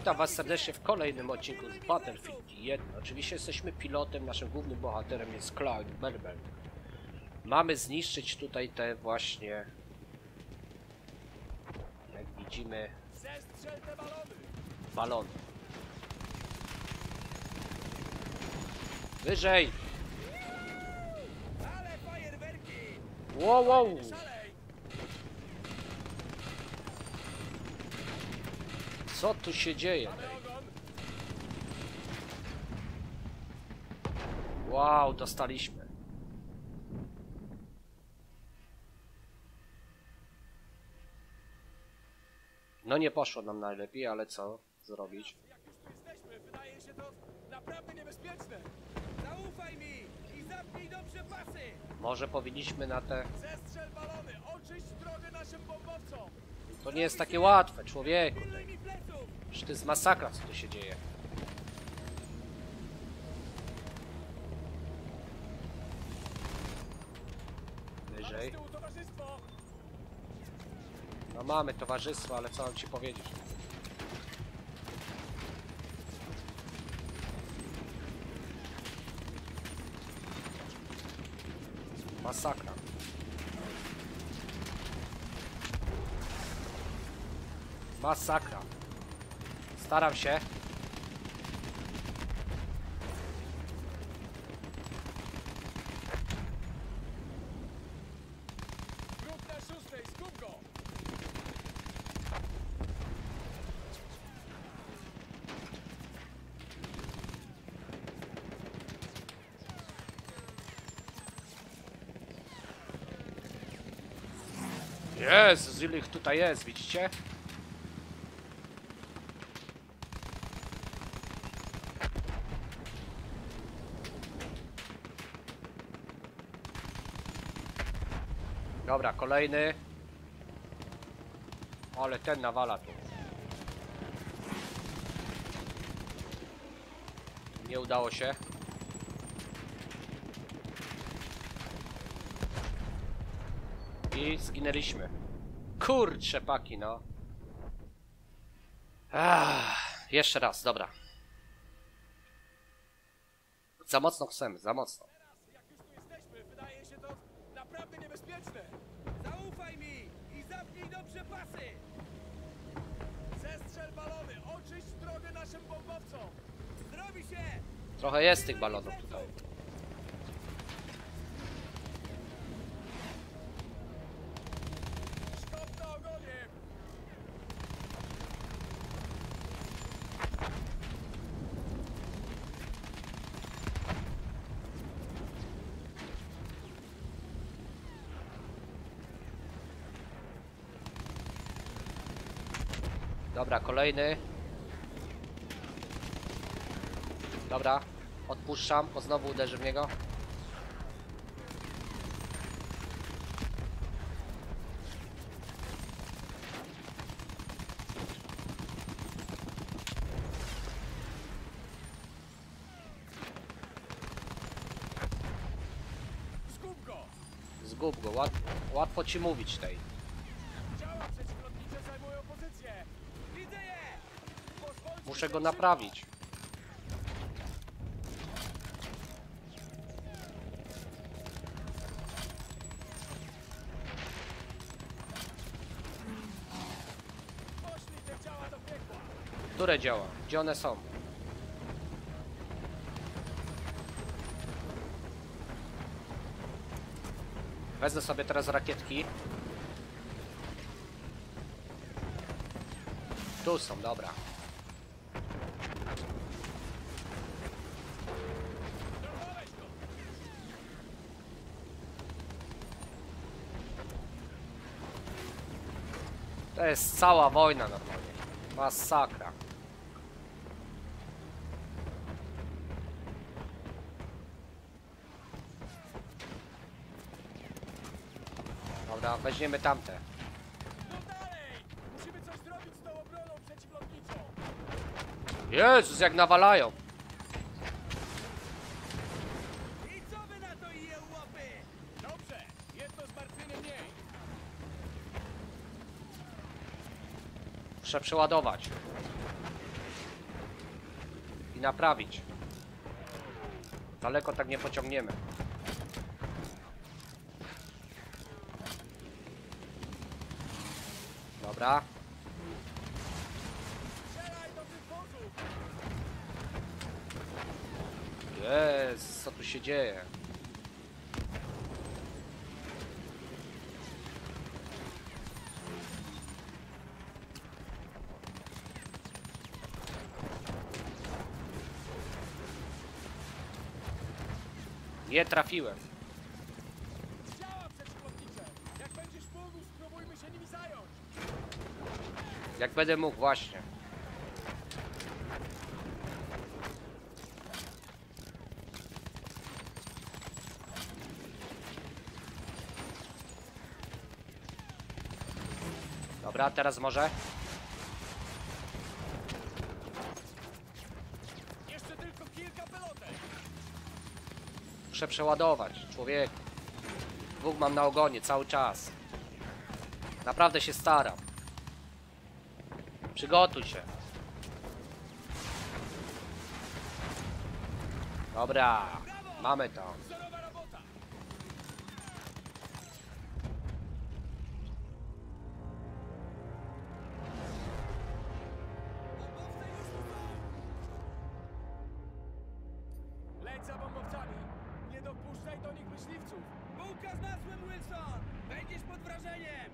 Witam was serdecznie w kolejnym odcinku z Battlefield 1. Oczywiście jesteśmy pilotem, naszym głównym bohaterem jest Clyde Berber. Mamy zniszczyć tutaj te właśnie, jak widzimy, balony. Wyżej! Wow, wow! Co tu się dzieje? Wow, dostaliśmy. No nie poszło nam najlepiej, ale co zrobić? Jak już tu jesteśmy, wydaje się to naprawdę niebezpieczne. Zaufaj mi i zapnij dobrze pasy. Może powinniśmy na te... Zestrzel balony, oczyść drogę naszym bombowcom. To nie jest takie łatwe, człowieku. Pilnuj mi pleców. Przecież to jest masakra, co tu się dzieje. Mamy Wyżej. z tyłu towarzystwo. No mamy towarzystwo, ale co mam ci powiedzieć? Masakra. Masakra. Staram się. Grup na 6, skup go. Jezus, ile ich tutaj jest, widzicie? Dobra, kolejny. Ale ten nawala tu. Nie udało się. I zginęliśmy. Kurcze paki, no. Jeszcze raz, dobra. Za mocno chcemy, za mocno. Jak już tu jesteśmy, wydaje się to naprawdę niebezpieczne. Zaufaj mi i zapnij dobrze pasy. Zestrzel balony, oczyść drogę naszym bombowcom. Zrobi się. Trochę jest tych balonów tutaj. Szkop na ogonie. Dobra, kolejny. Dobra, odpuszczam, bo znowu uderzy w niego. Skup go. Zgub go, łatwo ci mówić tej. Działa przeciwlotnicze zajmują pozycję. Widzę je. Pozwólcie Muszę go się naprawić. Poszli te działa do piekła. Które działa? Gdzie one są? Wezmę sobie teraz rakietki. Tu są, dobra. Dorwałeś go. To jest cała wojna normalnie. Masakra. Dobra, weźmiemy tamte. No dalej. Musimy coś zrobić z tą obroną przeciwlotniczą. Jezus, jak nawalają. I co wy na to, jełopy? Dobrze. Jedno zmartwienie mniej. Muszę przeładować. i naprawić. Daleko tak nie pociągniemy. Dobra. Strzelaj do tych wozów! Jest, co tu się dzieje? Nie trafiłem. Działa przeciwlotnicze! Jak będziesz mógł, spróbujmy się nimi zająć! Jak będę mógł, właśnie. Dobra, teraz może. Jeszcze tylko kilka pelotek! Muszę przeładować, człowieku. Dwóch mam na ogonie cały czas. Naprawdę się staram. Przygotuj się. Dobra, mamy to. Wzorowa robota! Leć za bombowcami! Nie dopuszczaj do nich myśliwców! Bułka z masłem, Wilson! Będziesz pod wrażeniem!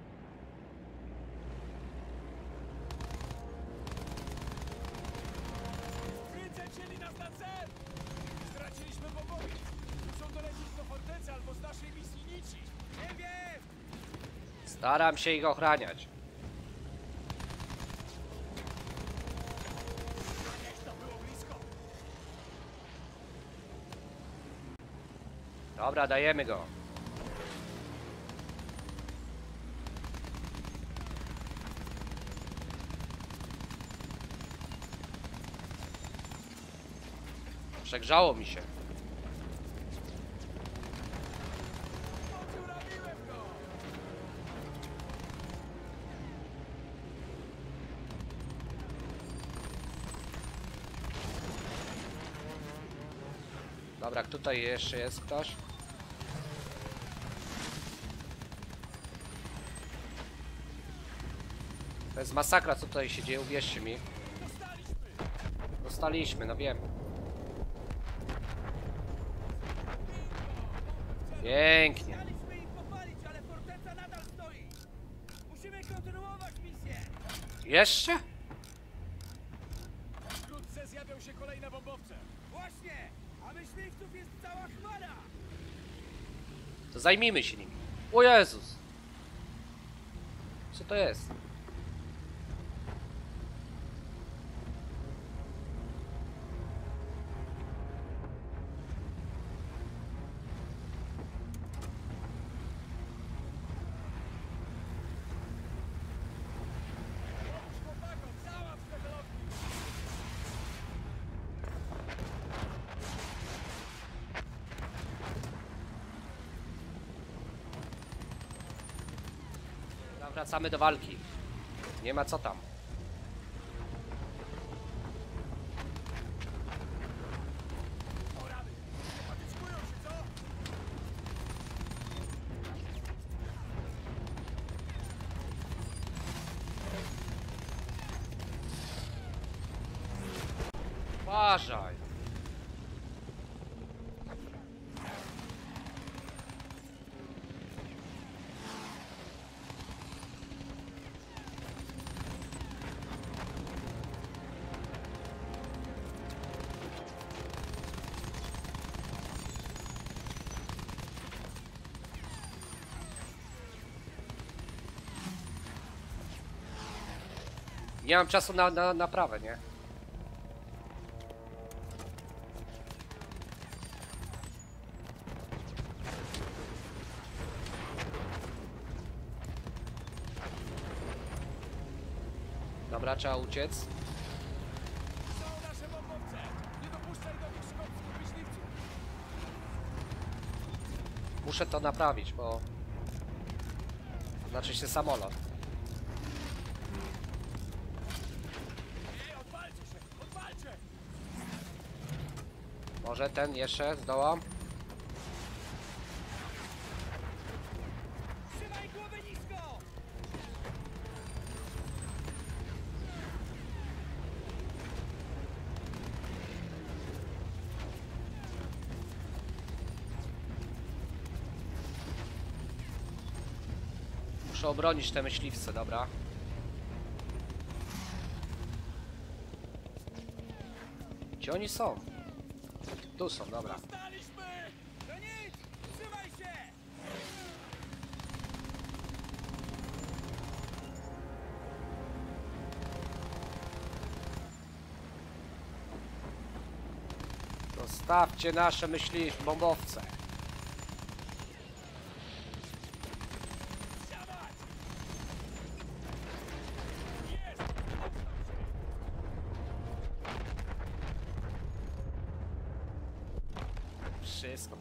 Wycęcili nas na cel! Straciliśmy bombowi! Muszą dolecieć do fortecy albo z naszej misji nici! Nie wiem! Staram się ich ochraniać. Gdzieś to było blisko! Dobra, dajemy go. Przegrzało mi się. Podziurawiłem go! Dobra, tutaj jeszcze jest ktoś. To jest masakra, co tutaj się dzieje, uwierzcie mi. Dostaliśmy! Dostaliśmy, no wiem. Pięknie. Chcieliśmy ich pochwalić, ale forteca nadal stoi! Musimy kontynuować misję! Jeszcze? Wkrótce zjawią się kolejne bombowce! Właśnie! A myśliwców jest cała chmara! To zajmijmy się nimi. O Jezus! Co to jest? Pomóż chłopakom, załatw te wylotki! Dobra, wracamy do walki. Nie ma co tam. O rady! Patyczkują się, co? Uważaj. Nie mam czasu na naprawę, nie? Dobra, trzeba uciec. Są nasze bombowce! Nie dopuszczaj do nich szkodnych myśliwców! Muszę to naprawić, bo... Znaczy się samolot. Nie, odwalcie się! Odwalcie! Może ten jeszcze zdołam? Trzymaj głowę nisko! Muszę obronić te myśliwce, dobra. Gdzie oni są? Tu są, dobra. Dostaliśmy! To nic! Trzymaj się! Zostawcie nasze bombowce. Siadać! Jest! Wszystko.